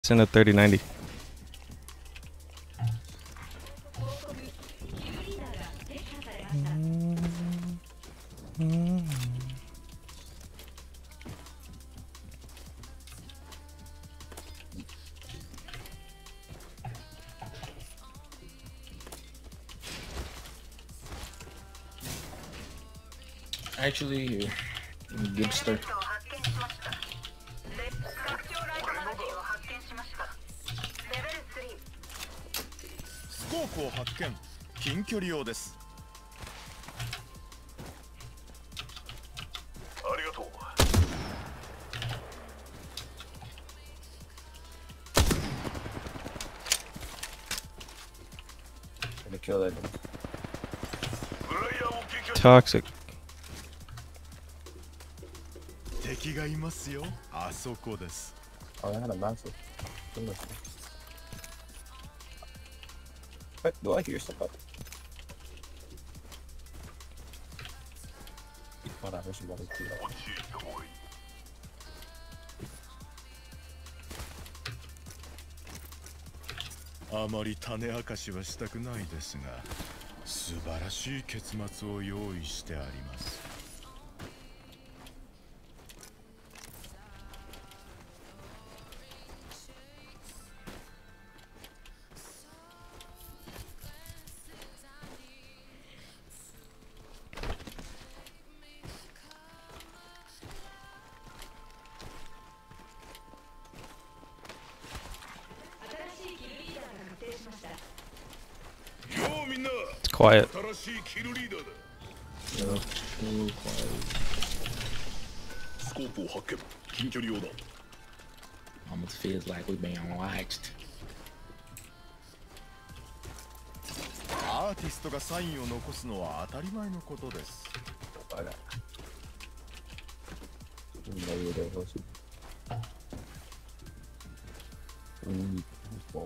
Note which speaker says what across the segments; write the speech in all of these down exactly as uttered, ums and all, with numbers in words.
Speaker 1: in a thirty ninety.
Speaker 2: Actually, good start.
Speaker 3: Gonna kill that.
Speaker 1: Toxic.
Speaker 4: 敵がいますよ。あそこです。
Speaker 3: Oh, I had a massive. What? Do I hear somebody? What I heard somebody too.
Speaker 4: あまり種明かしはしたくないですが、素晴らしい結末を用意してあります。
Speaker 1: It's quiet.
Speaker 2: Almost feels like we've been watched.
Speaker 4: アーティストがサインを残すのは当たり前のことです。
Speaker 3: I got. Maybe they go see. Mm. Whoa.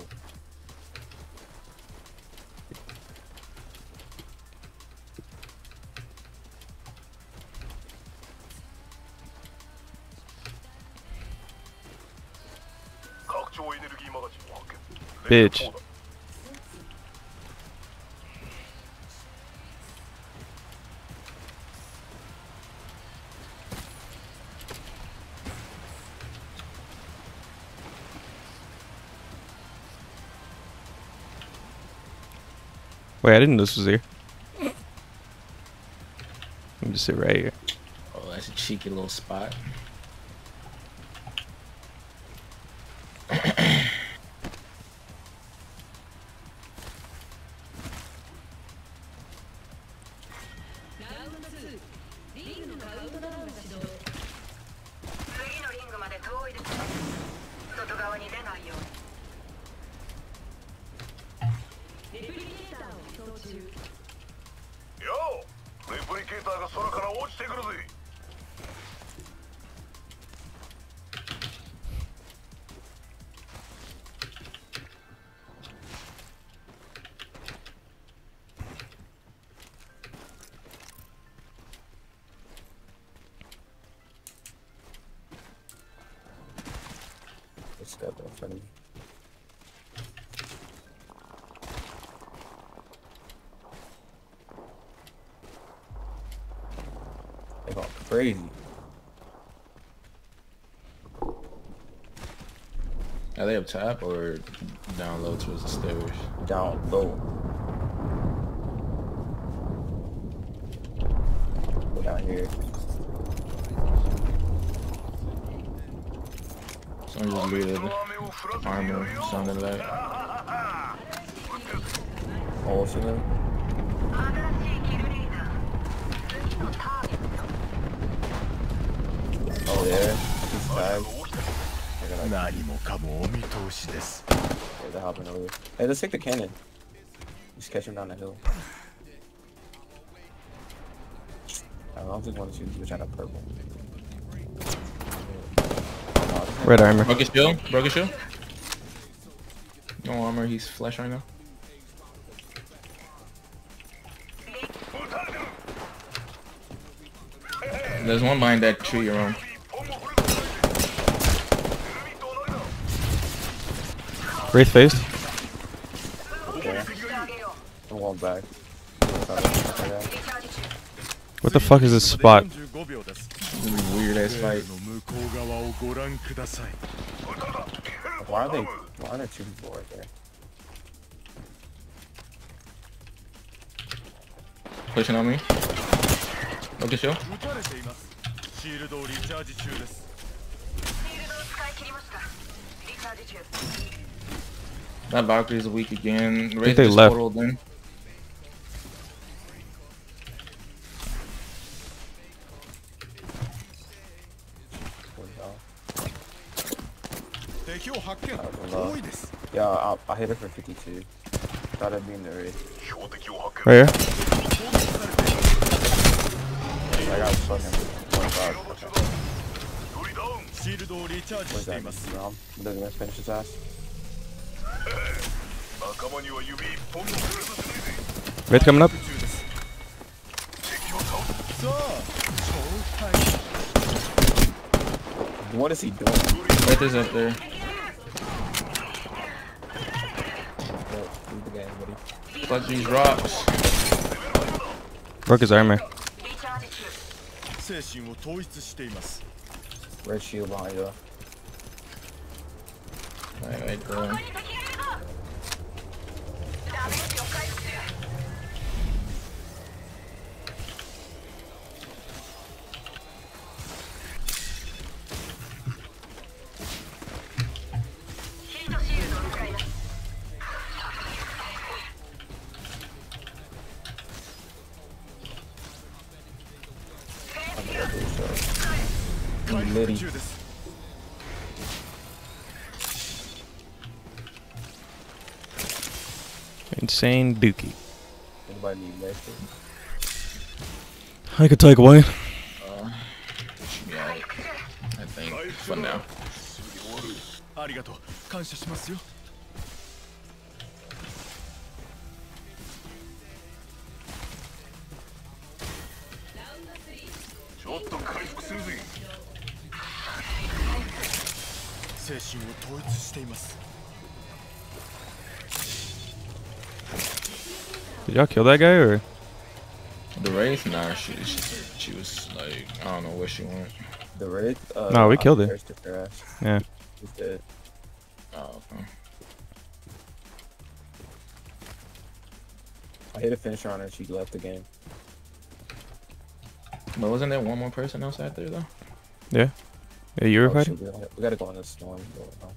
Speaker 1: Bitch. Wait, I didn't know this was here. Let me just sit right here.
Speaker 2: Oh, that's a cheeky little spot.
Speaker 3: Step in front of me. They go crazy.
Speaker 2: Are they up top or down low towards the stairs?
Speaker 3: Down low. Go down here.
Speaker 2: Someone just looted armor, something like that.
Speaker 3: Oh, see them? Oh, there. He's tagged. They're gonna... Yeah, they're hopping over. Hey, let's take the cannon. Just catch him down the hill. I don't just want to shoot you, trying to purple.
Speaker 1: Red armor.
Speaker 2: Broke his shield? Broke his shield? No armor, he's flesh right now. There's one behind that tree you're on.
Speaker 1: Wraith faced.
Speaker 3: Yeah. I'm going back.
Speaker 1: What the fuck is this spot?
Speaker 2: Weird ass fight.
Speaker 3: Why are they? Why are there two people right there?
Speaker 2: Pushing on me. Okay, show. That Valkyrie's weak again.
Speaker 1: I think they left.
Speaker 2: In.
Speaker 3: Yeah, I, I hit it for fifty-two. Thought I'd be in the raid.
Speaker 1: Right here.
Speaker 3: I got fucking one shot. Where's that? No, I'm gonna finish his ass.
Speaker 1: Wraith coming up.
Speaker 3: What is he doing?
Speaker 2: Wraith is up there. Fuck these rocks.
Speaker 1: Broke his armor.
Speaker 3: Red shield behind you.
Speaker 2: Alright, right there.
Speaker 3: Litty.
Speaker 1: Insane dookie.
Speaker 3: Anybody need medicine?
Speaker 1: I could take away.
Speaker 2: Uh, should be alright. I think. For now.
Speaker 1: Did y'all kill that guy or?
Speaker 2: The Wraith? Nah, she, she she was like, I don't know where she went.
Speaker 3: The raid? Uh,
Speaker 1: No, we killed her.
Speaker 3: her.
Speaker 1: Yeah.
Speaker 3: He's dead.
Speaker 2: Oh, okay.
Speaker 3: I hit a finisher on her and she left the game.
Speaker 2: But wasn't there one more person outside there though?
Speaker 1: Yeah. Yeah, you were
Speaker 3: Oh,
Speaker 1: fighting?
Speaker 3: shit, we gotta- we gotta go in the storm. Go,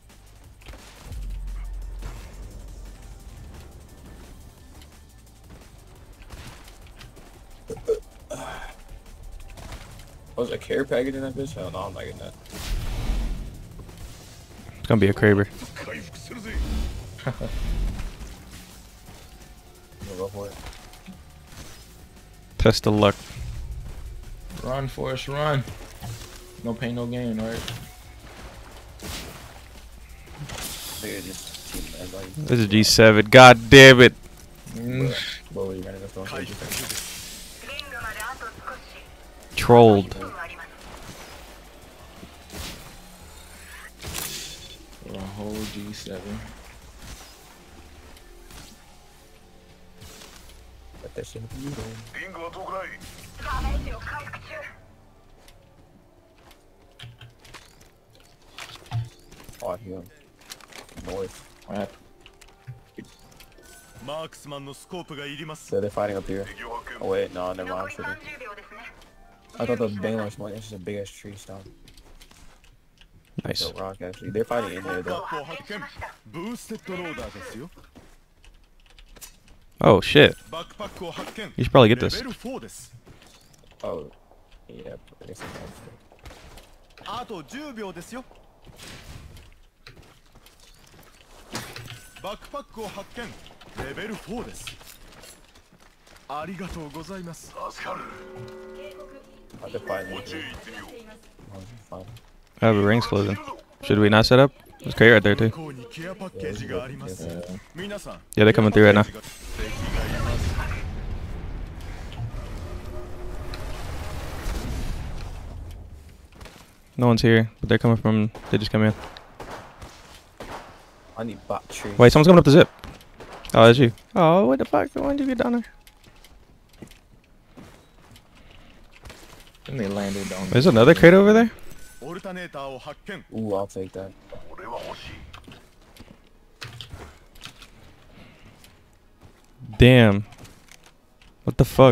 Speaker 3: Was a care package in that bitch? Hell no, I'm not getting that.
Speaker 1: It's gonna be a Kraber.
Speaker 3: We'll go for it.
Speaker 1: Test of luck.
Speaker 2: Run, Forrest, run. No pain, no gain, alright?
Speaker 3: Nigga just keep everybody.
Speaker 1: This is G seven. God damn it.
Speaker 2: Mm.
Speaker 3: Well, we ran in the storm.
Speaker 1: Trolled.
Speaker 2: For a whole G seven.
Speaker 3: Let that shit be going. Oh, I hear him. Noise.
Speaker 2: What happened?
Speaker 3: So they're fighting up here. Oh wait, no, never mind. I'm tripping. I thought the bang launch was just a big ass tree stump.
Speaker 1: Nice.
Speaker 3: So rock actually. They're fighting in there though.
Speaker 1: Oh shit. You should probably get this.
Speaker 3: Oh, yeah. I guess I'm down.
Speaker 4: バックパックを発見レベルフォーですありがとうございます助かる
Speaker 3: Oh, they're fighting in here. Oh,
Speaker 1: I have a rings closing. Should we not set up? There's crate right there too. Yeah, they're coming through right now. No one's here, but they're coming from. They just come in.
Speaker 3: I need bot tree.
Speaker 1: Wait, someone's coming up the zip. Oh, that's you. Oh, what the fuck? Why did you get down there?
Speaker 2: And they landed on.
Speaker 1: There's another crate over there?
Speaker 3: Ooh, I'll take that.
Speaker 1: Damn. What the fuck?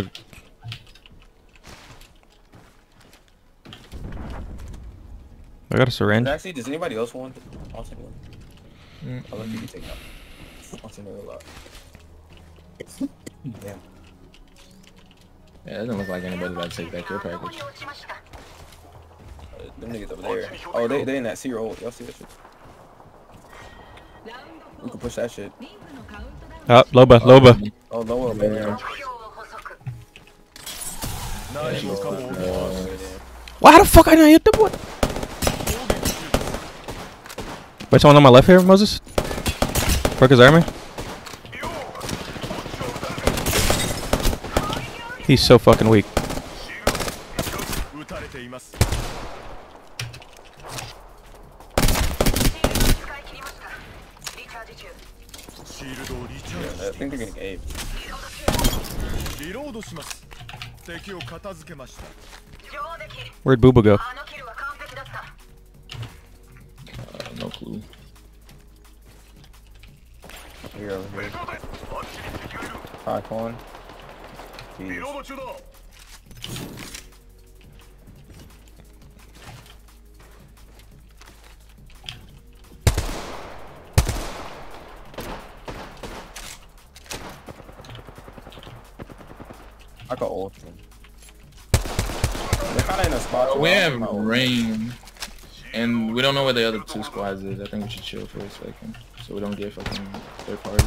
Speaker 1: I got a syringe.
Speaker 3: Actually, does anybody else want it? I'll take one.
Speaker 2: Mm.
Speaker 3: I'll let you take that. I'll take another lot. Damn.
Speaker 2: Yeah, it doesn't look like anybody about to take that care package.
Speaker 3: Uh, them niggas over there. Oh, they they in that zero. Y'all see that shit? We can push that shit.
Speaker 1: Oh, Loba, Loba.
Speaker 3: Oh, lower, man.
Speaker 2: Yeah.
Speaker 1: Why the fuck I didn't hit the boy? Wait, someone on my left here, Moses? Broke his armor? He's so fucking weak.
Speaker 3: Yeah, I think they're getting ape.
Speaker 1: Where'd Booba go?
Speaker 2: Uh, no clue.
Speaker 3: Here, over here. Hot one. Jeez. I got ult him. They're kinda in a spot.
Speaker 2: We have rain, and we don't know where the other two squads is. I think we should chill for a second, so we don't get fucking third party.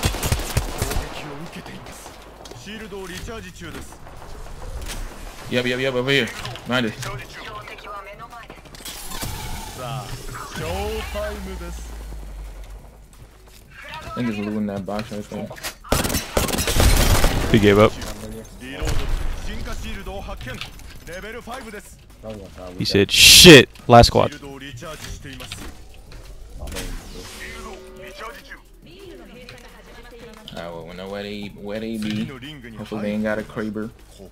Speaker 2: Yep, yep, yep, over here. Mind it. I think there's Lou in that box right there.
Speaker 1: He gave up. He said, shit. Last squad.
Speaker 2: Alright, well, we know where they, where they be. Hopefully they ain't got a Kraber.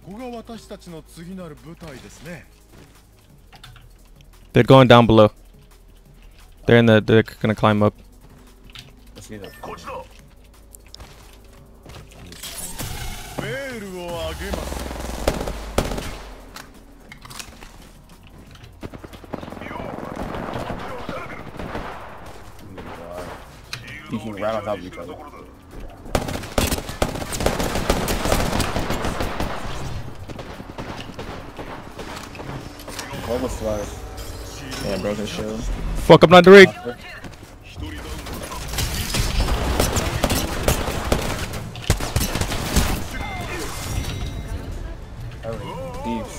Speaker 1: They're going down below. They're in the. They're gonna climb up.
Speaker 3: Let's see that. Peeking right on top of each other. What was flash?
Speaker 2: Yeah, broken shell.
Speaker 1: Fuck, I'm not the rig.
Speaker 3: Thieves.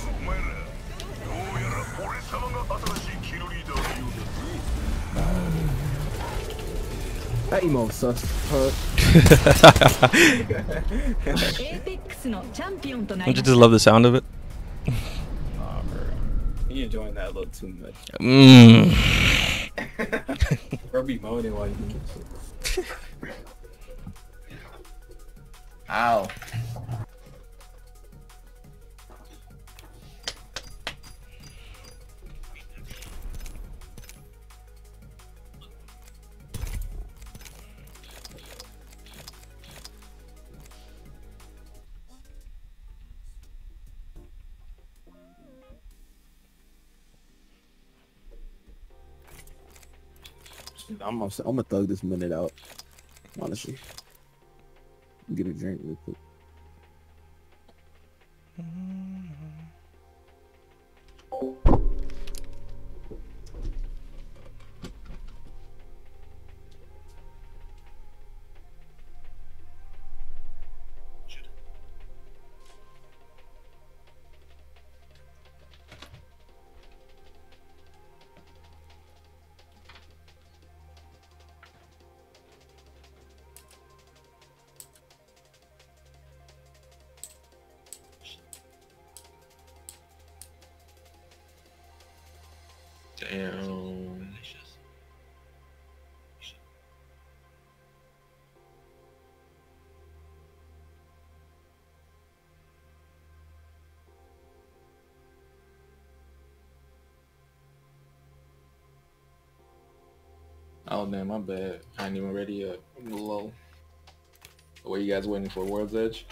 Speaker 5: That emo sus.
Speaker 1: Don't you just love the sound of it?
Speaker 3: Aw, bro. You enjoying that a little too much.
Speaker 1: Mmm.
Speaker 3: Bro be moaning while you do shit.
Speaker 2: Ow.
Speaker 5: I'm gonna, I'm gonna thug this minute out. Honestly, get a drink real quick.
Speaker 2: Damn. Oh damn, my bad. I ain't even ready yet. I'm a little low. What you guys waiting for? World's Edge?